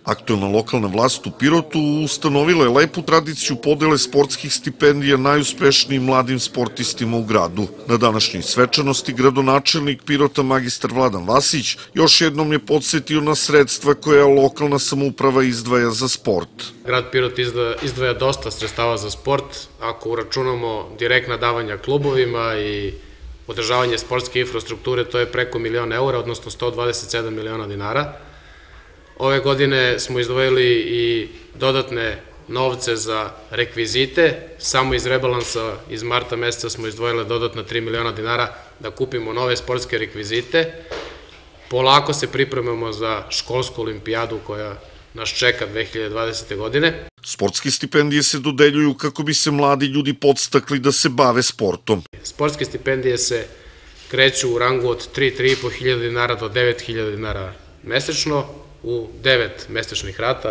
Aktuelna lokalna vlast u Pirotu ustanovila je lepu tradiciju podele sportskih stipendija najuspešnijim mladim sportistima u gradu. Na današnjoj svečanosti gradonačelnik Pirota magistar Vladan Vasić još jednom je podsjetio na sredstva koja lokalna samouprava izdvaja za sport. Grad Pirot izdvaja dosta sredstava za sport. Ako uračunamo direktna davanja klubovima i održavanje sportske infrastrukture, to je preko 1.000.000 eura, odnosno 127 miliona dinara. Ove godine smo izdvojili i dodatne novce za rekvizite. Samo iz rebalansa iz marta meseca smo izdvojili dodatna 3 miliona dinara da kupimo nove sportske rekvizite. Polako se pripremamo za školsku olimpijadu koja nas čeka 2020. godine. Sportske stipendije se dodeljuju kako bi se mladi ljudi podstakli da se bave sportom. Sportske stipendije se kreću u rangu od 3.500 dinara do 9.000 dinara mesečno, u 9 mesečnih rata,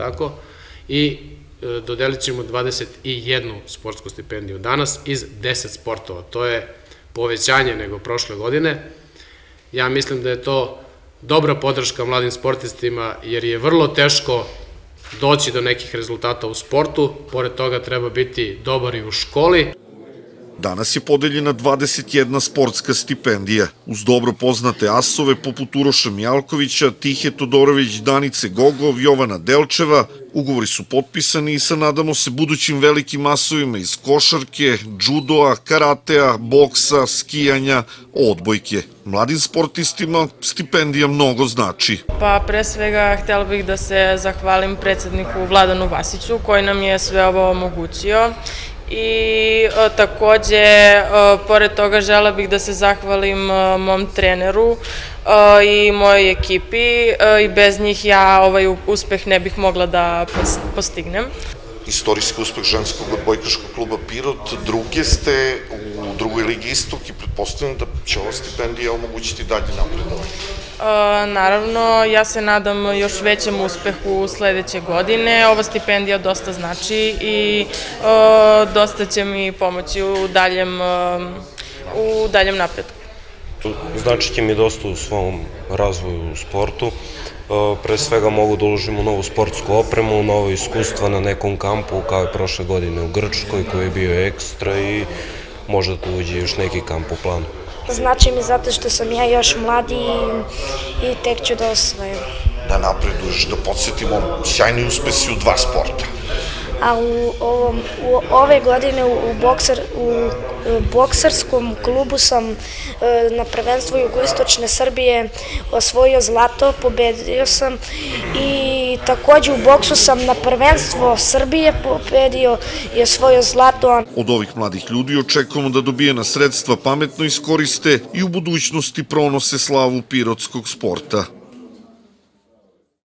i dodelit ćemo 21 sportsku stipendiju danas iz 10 sportova. To je povećanje nego prošle godine. Ja mislim da je to dobra podrška mladim sportistima, jer je vrlo teško doći do nekih rezultata u sportu. Pored toga treba biti dobar i u školi. Danas je podeljena 21 sportska stipendija. Uz dobro poznate asove poput Uroša Mijalkovića, Tihe Todorović, Danice Gogov, Jovana Delčeva, ugovori su potpisani i sa, nadamo se, budućim velikim asovima iz košarke, džudoa, karatea, boksa, skijanja, odbojke. Mladim sportistima stipendija mnogo znači. Pa pre svega htjela bih da se zahvalim predsedniku Vladanu Vasiću koji nam je sve ovo omogućio. I takođe, pored toga, žela bih da se zahvalim mom treneru i mojoj ekipi i bez njih ja ovaj uspeh ne bih mogla da postignem. Istorijski uspeh ženskog odbojkaškog kluba Pirot, druge ste u drugoj ligi Istok i pretpostavljam da će ova stipendija omogućiti dalje napredovanje. Naravno, ja se nadam još većem uspehu sledeće godine. Ova stipendija dosta znači i dosta će mi pomoći u daljem napretku. Znači će mi dosta u svom razvoju u sportu. Pre svega mogu da uložim u novu sportsku opremu, novo iskustva na nekom kampu kao i prošle godine u Grčkoj koji je bio ekstra i možda tu uđe još neki kamp u planu. Znači mi zato što sam ja još mladi i tek ću da osvojim. Da napreduješ, da podsjetimo, sjajni uspesi u 2 sporta. A ove godine u bokserskom klubu sam na prvenstvu Jugoistočne Srbije osvojio zlato, pobedio sam i takođe u boksu sam na prvenstvo Srbije pobedio i osvojio zlato. Od ovih mladih ljudi očekujemo da dobijena sredstva pametno iskoriste i u budućnosti pronose slavu pirotskog sporta.